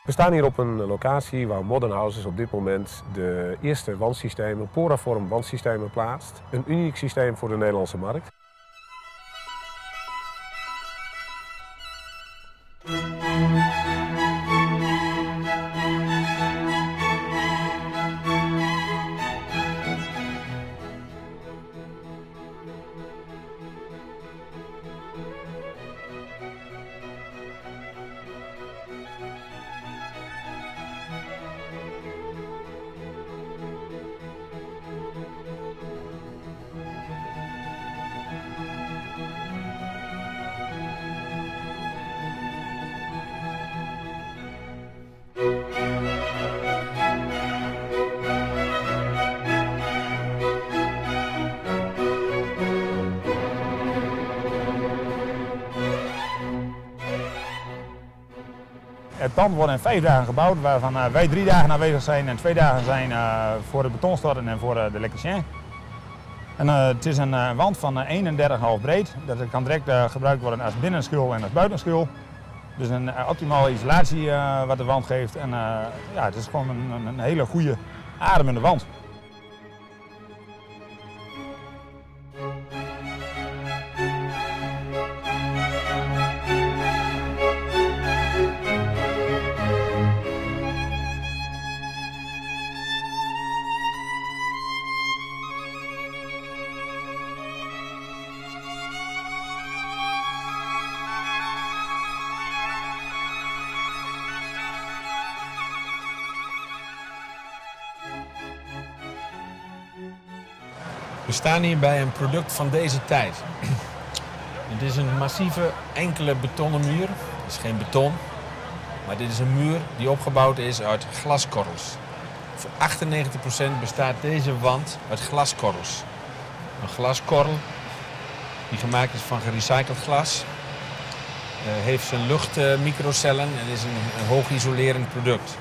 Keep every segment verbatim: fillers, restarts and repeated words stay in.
We staan hier op een locatie waar Modern Houses op dit moment de eerste wandsystemen, Poraform wandsystemen plaatst. Een uniek systeem voor de Nederlandse markt. Het pand wordt in vijf dagen gebouwd, waarvan uh, wij drie dagen aanwezig zijn en twee dagen zijn uh, voor de betonstorten en voor uh, de elektricien. En, uh, het is een uh, wand van uh, eenendertig komma vijf breed. Dat kan direct uh, gebruikt worden als binnenschul en als buitenschul. Dus een uh, optimale isolatie uh, wat de wand geeft. En, uh, ja, het is gewoon een, een hele goede, ademende wand. We staan hier bij een product van deze tijd. Het is een massieve enkele betonnen muur. Het is geen beton, maar dit is een muur die opgebouwd is uit glaskorrels. Voor achtennegentig procent bestaat deze wand uit glaskorrels. Een glaskorrel die gemaakt is van gerecycled glas. Uh, heeft zijn luchtmicrocellen uh, en is een, een hoog isolerend product.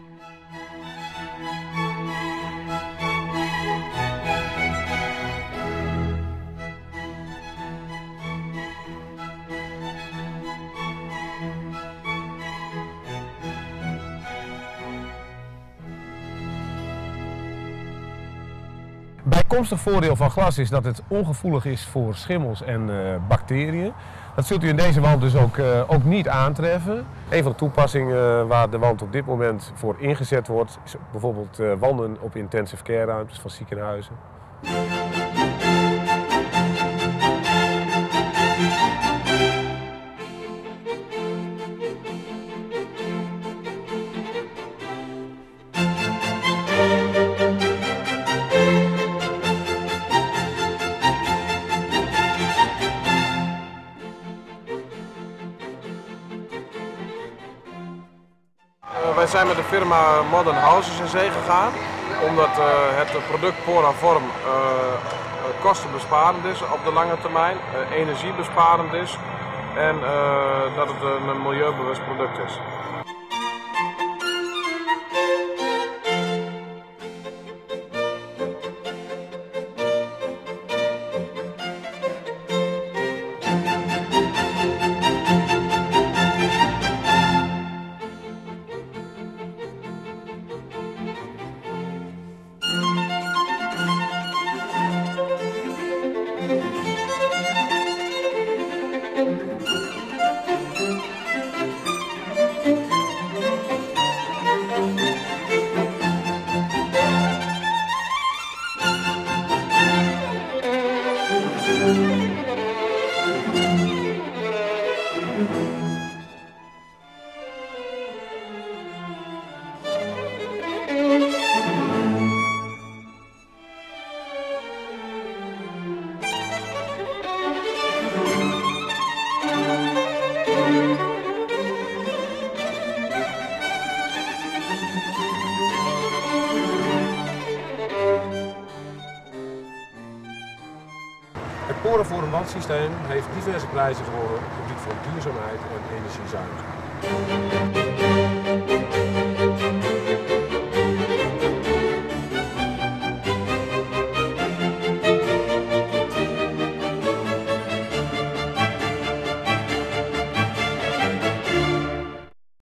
Bijkomstig voordeel van glas is dat het ongevoelig is voor schimmels en uh, bacteriën. Dat zult u in deze wand dus ook, uh, ook niet aantreffen. Een van de toepassingen waar de wand op dit moment voor ingezet wordt, is bijvoorbeeld uh, wanden op intensive care ruimtes van ziekenhuizen. Wij zijn met de firma Modern Houses in zee gegaan, omdat uh, het product Poraform uh, kostenbesparend is op de lange termijn, uh, energiebesparend is en uh, dat het een milieubewust product is. Het Poraform wandsysteem heeft diverse prijzen gewonnen op het gebied van duurzaamheid en energiezuiniging.